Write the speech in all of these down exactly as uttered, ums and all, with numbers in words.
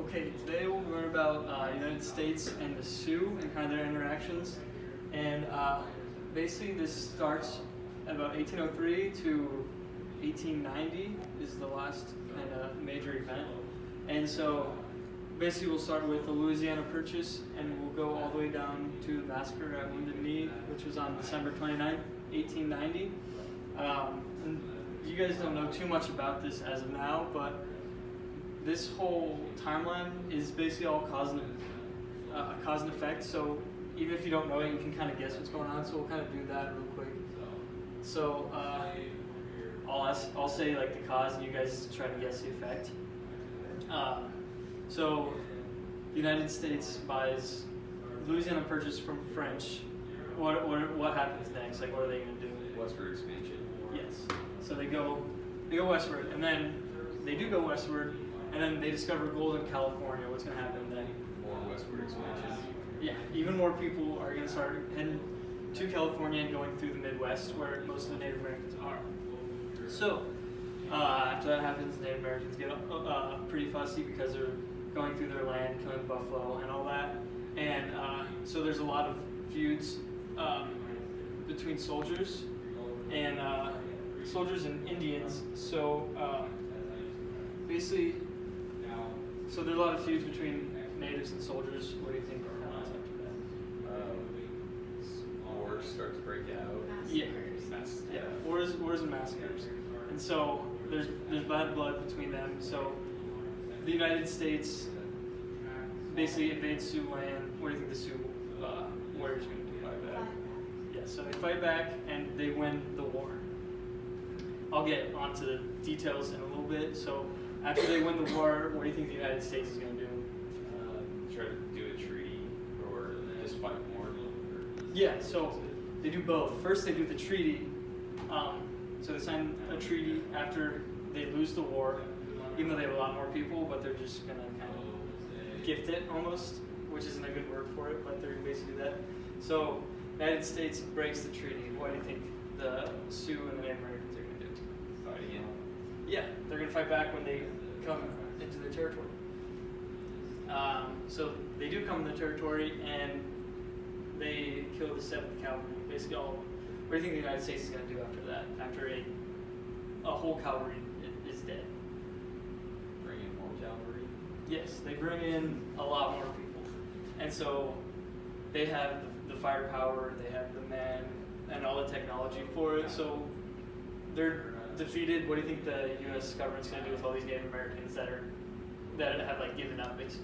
Okay, today we'll learn about uh, United States and the Sioux and kind of their interactions. And uh, basically this starts at about eighteen oh three to eighteen ninety is the last kind of major event. And so basically we'll start with the Louisiana Purchase and we'll go all the way down to the massacre at Wounded Knee, which was on December twenty-ninth, eighteen ninety. Um, and you guys don't know too much about this as of now, but this whole timeline is basically all cause and, uh, cause and effect. So even if you don't know it, you can kind of guess what's going on. So we'll kind of do that real quick. So uh, I'll ask, I'll say like the cause, and you guys try to guess the effect. Uh, so the United States buys Louisiana Purchase from French. What what what happens next? Like what are they going to do? Westward expansion. Yes. So they go they go westward, and then they do go westward. And then they discover gold in California. What's going to happen then? More westward expansion. Yeah, even more people are going to start heading to California and going through the Midwest, where most of the Native Americans are. So, uh, after that happens, Native Americans get uh, pretty fussy because they're going through their land, killing buffalo and all that. And uh, so there's a lot of feuds um, between soldiers and uh, soldiers and Indians. So uh, basically, so there's a lot of feuds between natives and soldiers. What do you think happens after that? Um, war starts to break out. Yeah, Mass, yeah, wars, wars and massacres. And so there's there's bad blood between them. So the United States basically invades Sioux land. What do you think the Sioux uh, warriors are going to do? Fight back. Yeah, so they fight back and they win the war. I'll get onto the details in a little bit. So after they win the war, what do you think the United States is going to do? Uh, try to do a treaty or just fight more. Yeah, so they do both. First, they do the treaty. Um, so they sign a treaty after they lose the war, even though they have a lot more people, but they're just going to kind of gift it almost, which isn't a good word for it, but they're going to basically do that. So the United States breaks the treaty. What do you think the Sioux and the Native Americans are going to do? Fight again. Yeah, they're going to fight back when they come into their territory. Um, so they do come in the territory and they kill the seventh Cavalry. Basically, all. What do you think the United States is going to do after that? After a a whole cavalry is dead? Bring in more cavalry. Yes, they bring in a lot more people, and so they have the, the firepower, they have the men, and all the technology for it. So they're defeated. What do you think the U S government's going to do with all these Native Americans that are that have like given up, basically?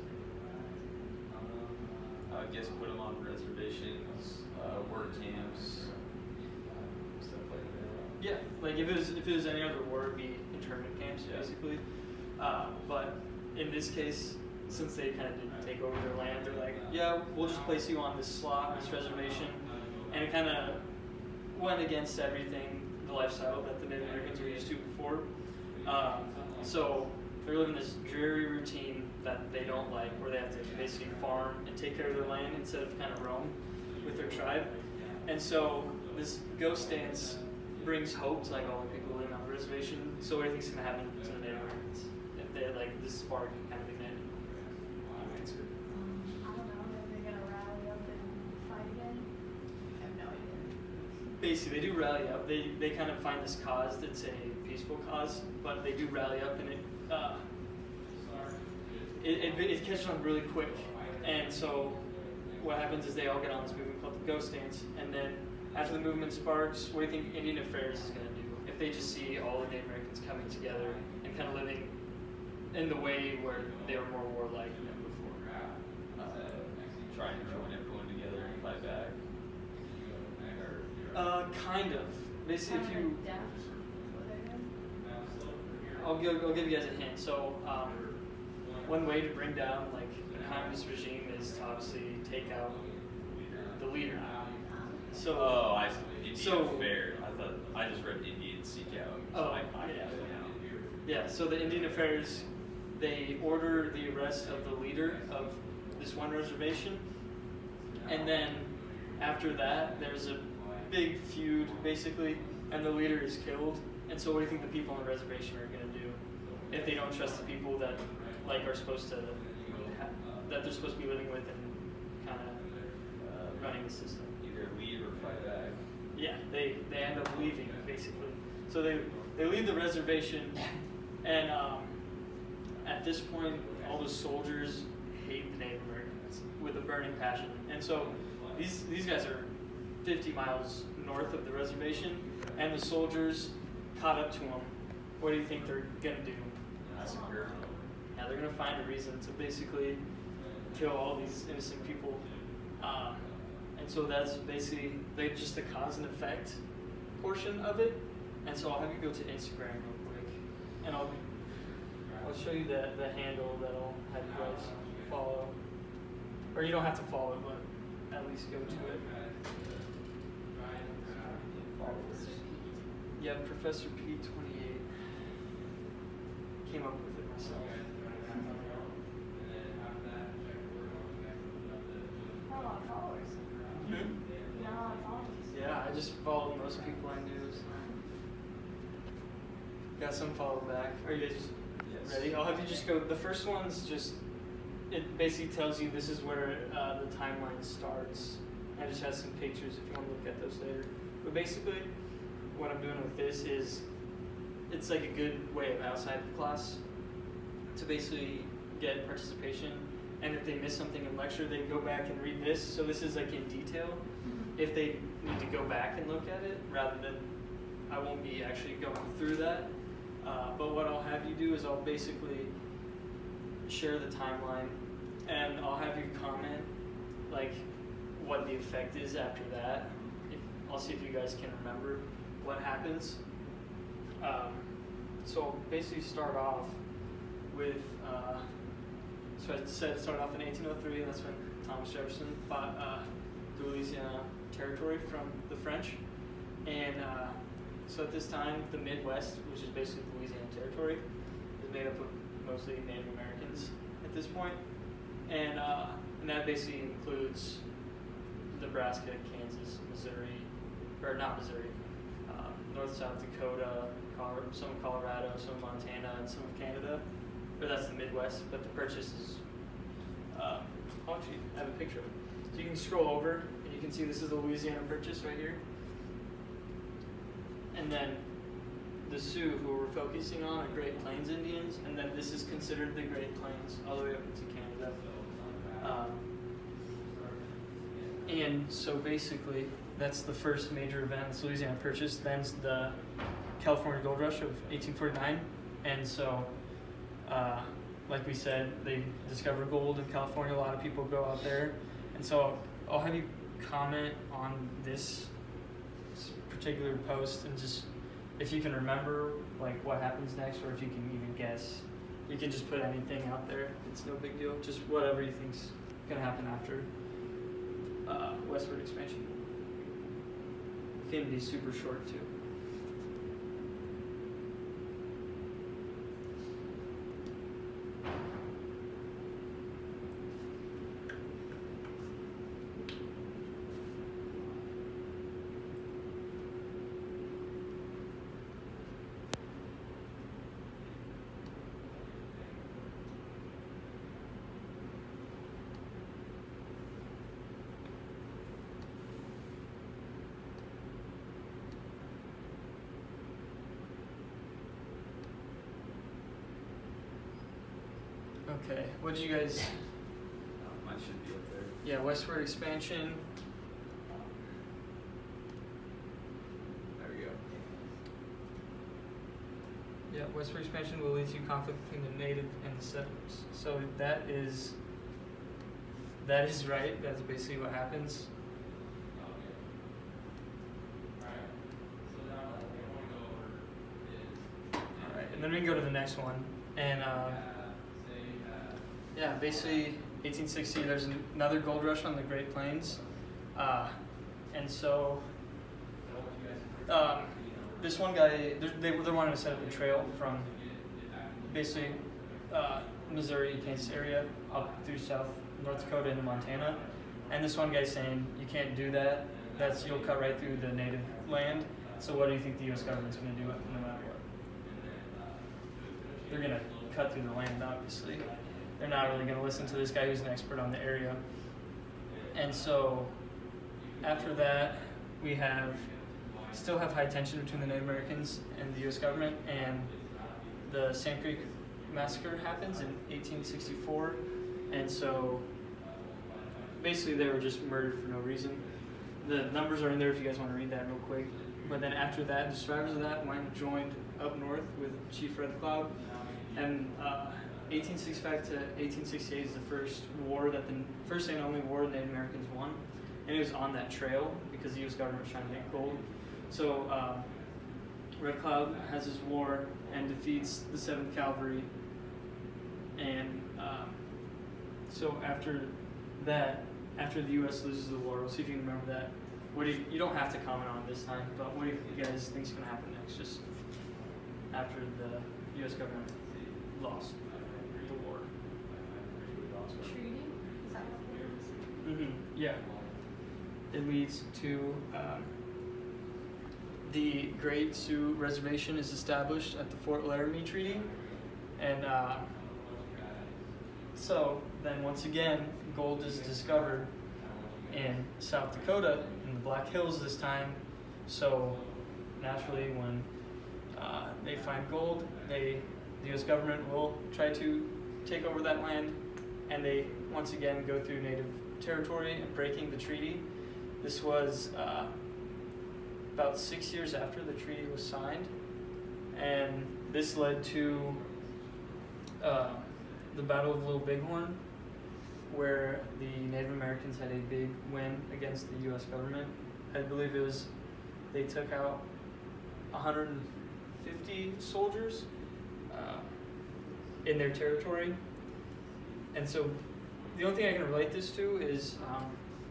Uh, I guess put them on reservations, uh, work camps, stuff like that. Yeah, like if it was if it was any other war, it'd be internment camps, Yeah. basically. Uh, but in this case, since they kind of didn't take over their land, they're like, yeah, we'll just place you on this slot, this reservation, and it kind of went against everything, the lifestyle that the Native Americans were used to before. Um, so they're living this dreary routine that they don't like, where they have to basically farm and take care of their land instead of kind of roam with their tribe. And so this ghost dance brings hope to like all the people living on the reservation. So what do you think's going to happen to the Native Americans if they like this spark kind of ignited? Answer. I don't know, are they gonna rally up and fight again? I have no idea. Basically, they do rally up. They they kind of find this cause that's a peaceful cause, but they do rally up, and it uh, it, it, it catches on really quick. And so what happens is they all get on this movement called the Ghost Dance, and then after the movement sparks, what do you think Indian Affairs is going to do if they just see all the Native Americans coming together and kind of living in the way where they were more warlike than before? Uh, try and join everyone together and fight back. Or, Uh, kind of. Basically, if you Death, what they're doing? I'll give, I'll give you guys a hint. So, um, one way to bring down like the communist regime is to obviously take out the leader. So, oh, I see. Indian So- Fair. I thought I just read Indian Seek Out. Oh, I, I, yeah. yeah. yeah. So the Indian Affairs, they order the arrest of the leader of this one reservation, and then after that, there's a big feud basically, and the leader is killed. And so, what do you think the people on the reservation are going to do if they don't trust the people that like are supposed to that they're supposed to be living with and kind of uh, running the system. Either leave or fight back. Yeah, they, they end up leaving, basically. So they, they leave the reservation, and um, at this point, all the soldiers hate the Native Americans with a burning passion. And so these, these guys are fifty miles north of the reservation, and the soldiers caught up to them. What do you think they're going to do? Massacre. Yeah, they're going to find a reason to basically kill all these innocent people. Um, and so that's basically they, just the cause and effect portion of it. And so I'll have you go to Instagram real quick, and I'll I'll show you the, the handle that I'll have you guys follow. Or you don't have to follow it, but at least go to it. Yeah, Professor P twenty-eight. Came up with it myself. Not a lot of followers. Hmm? Not a lot of followers. Yeah, I just followed most people I knew. So. Got some followed back. Are you guys Yes. ready? I'll have you just go. The first one's just, it basically tells you this is where uh, the timeline starts. I just have some pictures if you want to look at those later. But basically, what I'm doing with this is, it's like a good way of outside of class to basically get participation. And if they miss something in lecture, they go back and read this. So this is like in detail. If they need to go back and look at it, rather than, I won't be actually going through that. Uh, but what I'll have you do is I'll basically share the timeline, and I'll have you comment like what the effect is after that. If, I'll see if you guys can remember what happens. Um, so I'll basically start off with, uh, so I said start off in eighteen oh three, and that's when Thomas Jefferson bought uh, the Louisiana Territory from the French. And uh, so at this time, the Midwest, which is basically the Louisiana Territory, is made up of mostly Native Americans at this point. And, uh, and that basically includes Nebraska, Kansas, Missouri, or not Missouri, uh, North, South Dakota, Colorado, some of Colorado, some of Montana, and some of Canada. Or that's the Midwest, but the purchase is, uh, I'll actually have a picture of it. So you can scroll over, and you can see this is the Louisiana Purchase right here. And then the Sioux, who we're focusing on, are Great Plains Indians, and then this is considered the Great Plains all the way up into Canada. Um, and so basically, that's the first major event, this Louisiana Purchase. Then's the California Gold Rush of eighteen forty-nine, and so, uh, like we said, they discover gold in California. A lot of people go out there, and so I'll have you comment on this particular post, and just if you can remember like what happens next, or if you can even guess. You can just put anything out there. It's no big deal. Just whatever you think's gonna happen after uh, westward expansion. It can be super short too. Okay, what did you guys? Uh, mine should be up there. Yeah, westward expansion. There we go. Yeah, westward expansion will lead to conflict between the native and the settlers. So that is that is right. That's basically what happens. All right, and then we can go to the next one, and. Uh, Yeah, basically eighteen sixty, there's another gold rush on the Great Plains. Uh, and so um, this one guy, they, they wanted to set up a trail from basically uh, Missouri, Kansas area up through South North Dakota into Montana. And this one guy's saying, you can't do that. That's, you'll cut right through the native land. So what do you think the U S government's going to do no matter what? They're going to cut through the land, obviously. they're not really going to listen to this guy who's an expert on the area. And so after that, we have still have high tension between the Native Americans and the U S government, and the Sand Creek Massacre happens in eighteen sixty-four, and so basically they were just murdered for no reason. The numbers are in there if you guys want to read that real quick. But then after that, the survivors of that went and joined up north with Chief Red Cloud, and uh, eighteen sixty-five to eighteen sixty-eight is the first war that the first and only war the Native Americans won, and it was on that trail because the U S government was trying to make gold. So uh, Red Cloud has this war and defeats the seventh Cavalry, and um, so after that, after the U S loses the war, we'll see if you can remember that. What do you, you don't have to comment on it this time, but what do you guys think is going to happen next, just after the U S government lost the war? Treaty? Is that what it is? Mm-hmm. Yeah. It leads to um, the Great Sioux Reservation is established at the Fort Laramie Treaty, and uh, so then once again gold is discovered in South Dakota in the Black Hills this time. So naturally, when uh, they find gold, they the U S government will try to take over that land, and they once again go through Native territory and breaking the treaty. This was uh, about six years after the treaty was signed, and this led to uh, the Battle of Little Bighorn, where the Native Americans had a big win against the U S government. I believe it was, they took out one hundred fifty soldiers uh, in their territory. And so the only thing I can relate this to is, um,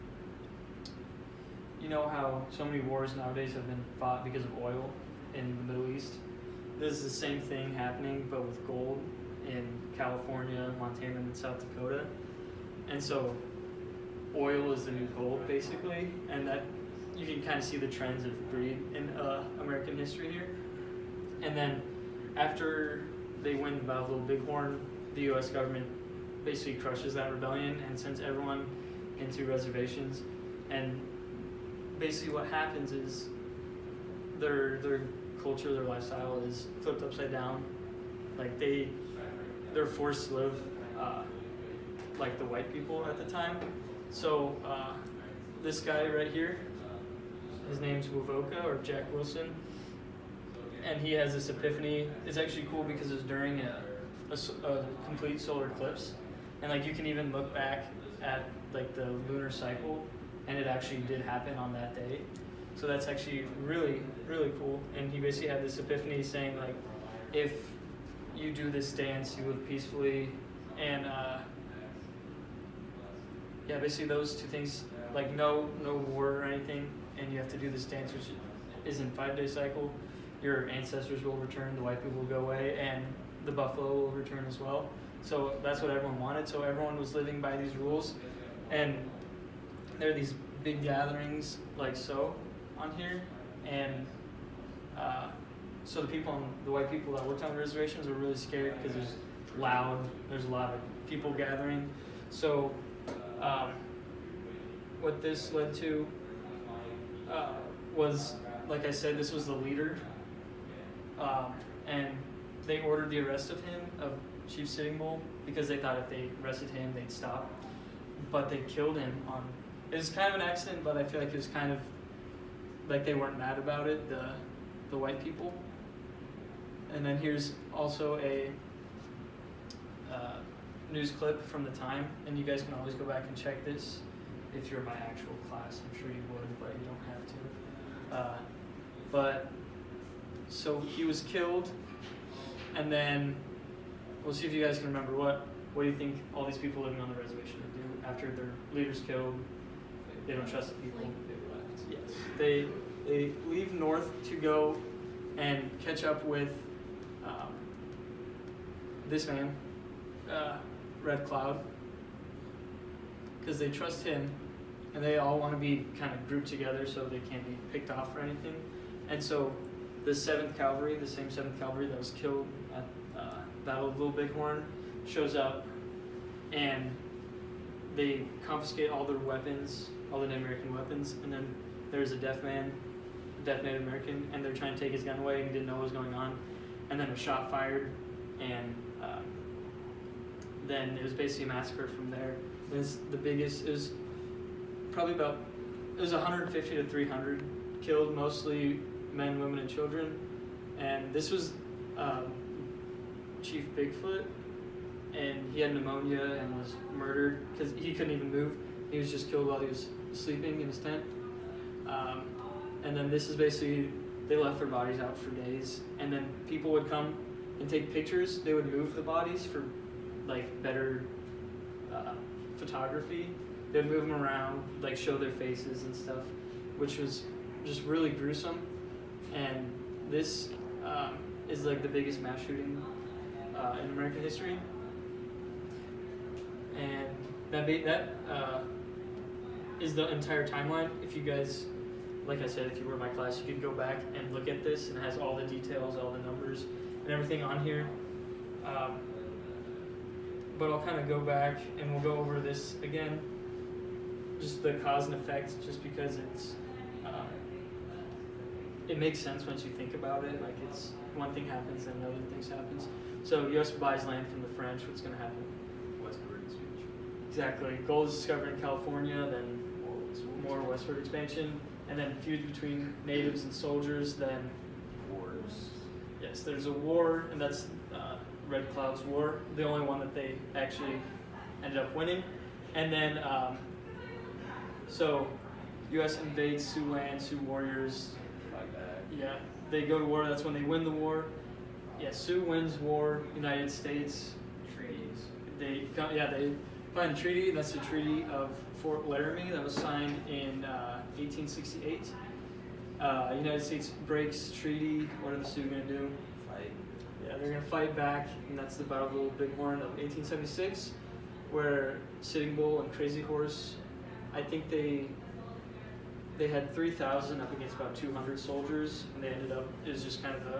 you know how so many wars nowadays have been fought because of oil in the Middle East? This is the same thing happening, but with gold in California, Montana, and South Dakota. And so oil is the new gold, basically, and that you can kind of see the trends of greed in uh, American history here. And then after they win the Battle of Little Bighorn, the U S government basically crushes that rebellion and sends everyone into reservations. And basically what happens is their their culture, their lifestyle is flipped upside down. Like they, they're forced to live uh, like the white people at the time. So uh, this guy right here, his name's Wovoka, or Jack Wilson, and he has this epiphany. It's actually cool because it's during a, a, a complete solar eclipse, and like you can even look back at like the lunar cycle, and it actually did happen on that day. So that's actually really, really cool. And he basically had this epiphany saying like, if you do this dance, you live peacefully, and uh, yeah, basically those two things, like no no war or anything, and you have to do this dance, which is in five-day cycle. Your ancestors will return, the white people will go away, and the buffalo will return as well. So that's what everyone wanted. So everyone was living by these rules, and there are these big gatherings like so on here, and uh, so the people, on, the white people that worked on the reservations were really scared because there's loud, there's a lot of people gathering. So um, what this led to uh, was, like I said, this was the leader, um, and they ordered the arrest of him, of Chief Sitting Bull, because they thought if they arrested him, they'd stop. But they killed him on, it was kind of an accident, but I feel like it was kind of, like they weren't mad about it, the, the white people. And then here's also a uh, news clip from the time, and you guys can always go back and check this if you're in my actual class. I'm sure you would, but you don't have to. Uh, but, so he was killed, and then we'll see if you guys can remember what, what do you think all these people living on the reservation would do after their leader's killed? They don't trust the people. They left. Yes. They, they leave north to go and catch up with um, this man, uh, Red Cloud, because they trust him, and they all want to be kind of grouped together so they can't be picked off or anything. And so the seventh Cavalry, the same seventh Cavalry that was killed at uh, Battle of Little Bighorn, shows up and they confiscate all their weapons, all the Native American weapons, and then there's a deaf man, deaf Native American, and they're trying to take his gun away and he didn't know what was going on, and then a shot fired, and uh, then it was basically a massacre from there. It was the biggest, it was probably about, it was one hundred fifty to three hundred killed, mostly men, women, and children, and this was um, Chief Bigfoot, and he had pneumonia and was murdered because he couldn't even move. He was just killed while he was sleeping in his tent. Um, and then this is basically, they left their bodies out for days, and then people would come and take pictures. They would move the bodies for like better uh, photography. They would move them around, like show their faces and stuff, which was just really gruesome. And this um, is like the biggest mass shooting uh, in American history. And that ba- that uh, is the entire timeline. If you guys, like I said, if you were in my class, you could go back and look at this, and it has all the details, all the numbers, and everything on here. Um, but I'll kind of go back and we'll go over this again, just the cause and effect, just because it's um, it makes sense once you think about it. Like it's one thing happens, then other things happens. So U S buys land from the French. What's going to happen? Westward expansion. Exactly. Gold is discovered in California, then more westward expansion, and then feuds between natives and soldiers, then Wars. yes, there's a war, and that's uh, Red Cloud's War, the only one that they actually ended up winning. And then, um, so U S invades Sioux land, Sioux warriors, Fight back. yeah, they go to war, that's when they win the war. Yeah, Sioux wins war, United States, Treaties. they, yeah, they find a treaty, and that's the Treaty of Fort Laramie that was signed in uh, eighteen sixty-eight. Uh, United States breaks treaty. What are the Sioux going to do? Fight. Yeah, they're going to fight back, and that's the Battle of Little Bighorn of eighteen seventy-six, where Sitting Bull and Crazy Horse, I think they they had three thousand up against about two hundred soldiers, and they ended up, it was just kind of a,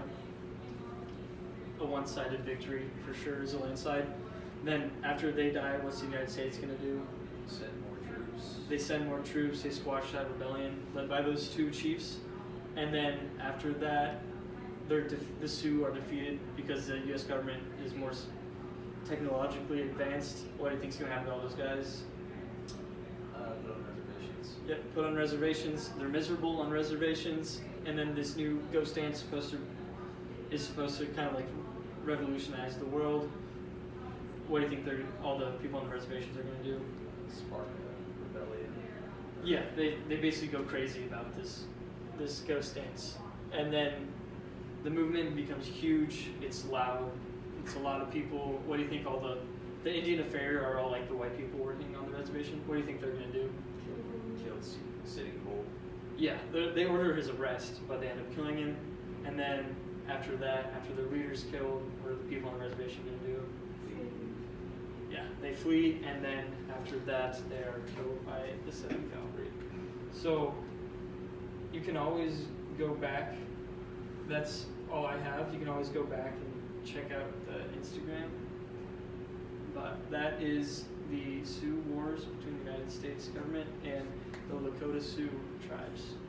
a one-sided victory for sure, as a landslide. Then after they die, what's the United States going to do? Send more troops. They send more troops, they squash that rebellion led by those two chiefs. And then after that, they're def- the Sioux are defeated because the U S government is more s- technologically advanced. What do you think's going to happen to all those guys? Uh, put on reservations. Yep, put on reservations. They're miserable on reservations. And then this new ghost dance supposed to is supposed to kind of like revolutionize the world. What do you think they're all the people on the reservations are going to do? Spark a rebellion. Yeah, they, they basically go crazy about this this ghost dance. And then the movement becomes huge, it's loud, it's a lot of people. What do you think all the, the Indian Affair are all like the white people working on the reservation? What do you think they're going to do? Killed Sitting Bull. Yeah, they they order his arrest, but they end up killing him. And then after that, after the leader's killed, what are the people on the reservation going to do? Yeah, they flee, and then after that, they are killed by the seventh Cavalry. So you can always go back. That's all I have. You can always go back and check out the Instagram. But that is the Sioux Wars between the United States government and the Lakota Sioux tribes.